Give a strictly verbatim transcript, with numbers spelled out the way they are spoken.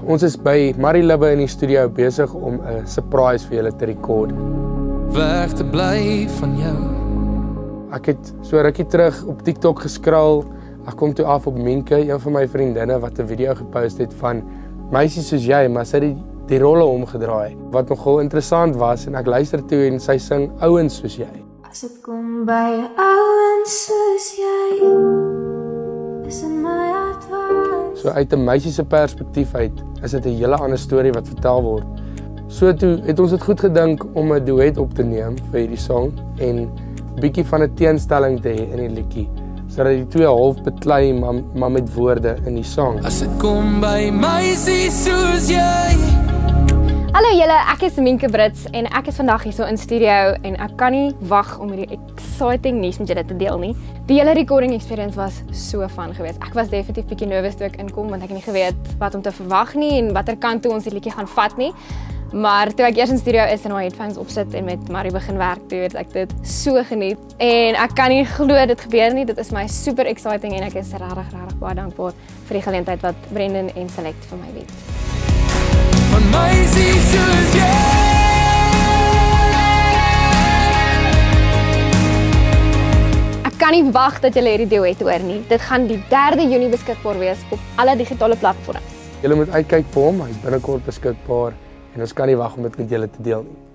Ons is by Marilibbe in die studio besig om 'n surprise vir julle te rekord. Weg te bly van jou. Ek het so rukkie terug op TikTok geskraal. Ek kom toe af op Minke, een van my vriendinne wat 'n video gepost het van Meisies soos jy, maar sy het die, die rolle omgedraai. Wat nogal interessant was en ek luister toe en sy sing ouens soos jy. As dit kom by ouens soos jy, is in my advies. So uit 'n meisie se perspektief uit is dit 'n hele ander storie wat vertel word. So toe het ons dit goed gedink om 'n duet op te neem vir hierdie song en bietjie van 'n teenstelling te hê in die liedjie, sodat die twee half beklei maar, maar met woorde in die song. As dit kom by meisies soos jy. Hallo julle, ek is Minke Brits en ek is vandag hier so in studio en ek kan nie wag om hierdie exciting nuus met julle te deel nie. Die hele recording experience was so fun geweest. Ek was definitief bietjie nervous toe ek inkom want ek het nie geweet wat om te verwag nie en watter kant toe ons die liedjie gaan vat nie. Maar toe ek eers in studio is en my headphones opsit en met Marie begin werk, toe het ek dit so geniet. En ek kan nie glo dit gebeur nie. Dit is my super exciting en ek is regtig regtig baie dankbaar vir die geleentheid wat Brendan en Select vir my bied. Van meisies soos jy. Ek kan nie wag dat julle hierdie duet hoor nie. Dit gaan die derde Junie beskikbaar wees op alle digitale platforms. Julle moet uitkyk vir hom, hy's binnekort beskikbaar en ons kan nie wag om dit met julle te deel nie.